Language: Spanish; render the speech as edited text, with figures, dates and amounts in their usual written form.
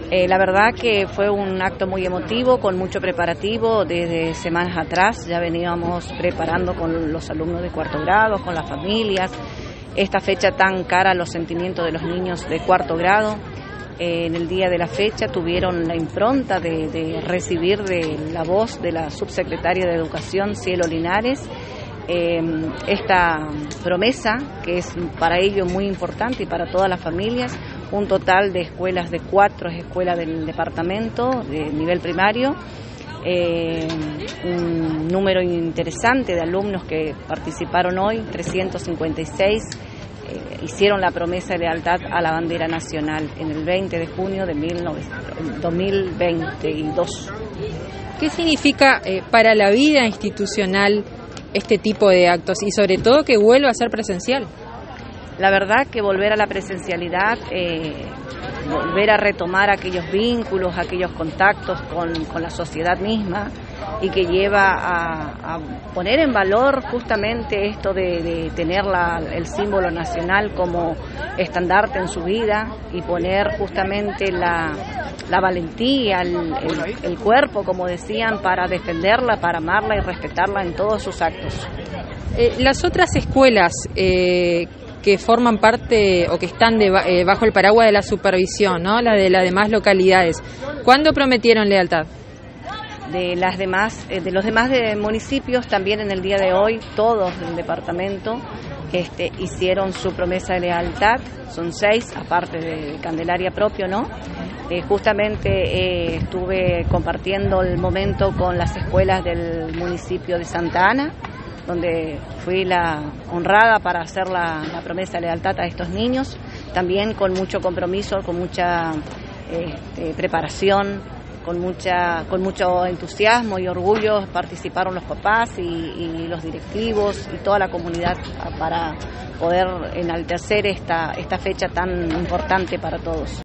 La verdad que fue un acto muy emotivo, con mucho preparativo. Desde semanas atrás ya veníamos preparando con los alumnos de cuarto grado, con las familias, esta fecha tan cara a los sentimientos de los niños de cuarto grado. En el día de la fecha tuvieron la impronta de recibir de la voz de la subsecretaria de Educación, Cielo Linares, esta promesa que es para ellos muy importante y para todas las familias. Un total de escuelas de 4 escuelas del departamento de nivel primario, un número interesante de alumnos que participaron hoy, 356, hicieron la promesa de lealtad a la bandera nacional en el 20 de junio de 2022. ¿Qué significa para la vida institucional este tipo de actos y sobre todo que vuelva a ser presencial? La verdad que volver a la presencialidad, volver a retomar aquellos vínculos, aquellos contactos con la sociedad misma, y que lleva a poner en valor justamente esto de tener el símbolo nacional como estandarte en su vida y poner justamente la valentía, el cuerpo, como decían, para defenderla, para amarla y respetarla en todos sus actos. Las otras escuelas que forman parte o que están bajo el paraguas de la supervisión, ¿no? La de las demás localidades, ¿cuándo prometieron lealtad? De los demás municipios también en el día de hoy, todos del departamento hicieron su promesa de lealtad. Son 6, aparte de Candelaria propio, ¿no? Justamente estuve compartiendo el momento con las escuelas del municipio de Santa Ana, donde fui la honrada para hacer la promesa de lealtad a estos niños, también con mucho compromiso, con mucha preparación, con mucho entusiasmo y orgullo participaron los papás y los directivos y toda la comunidad para poder enaltecer esta fecha tan importante para todos.